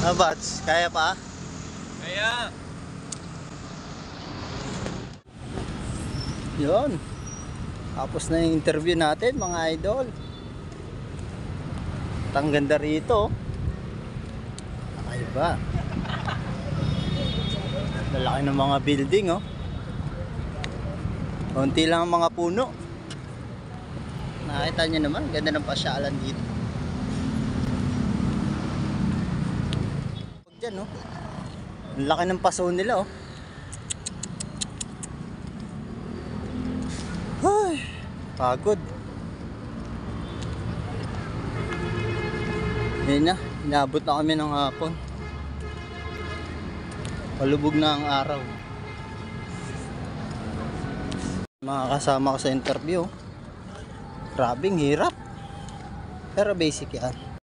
Bats, kaya pa? Kaya. Yun. Tapos na yung interview natin mga idol. Ang ganda rito. Ay ba? Lalaki ng mga building oh. Konti lang ang mga puno. Nakita nyo naman, ganda ng pasyalan dito. Huwag dyan oh. Ang laki ng paso nila oh. Ay, pagod. Ayun na, inabot na kami ng hapon. Palubog na ang araw. Mga kasama ko sa interview. Grabing hirap. Pero basic yan.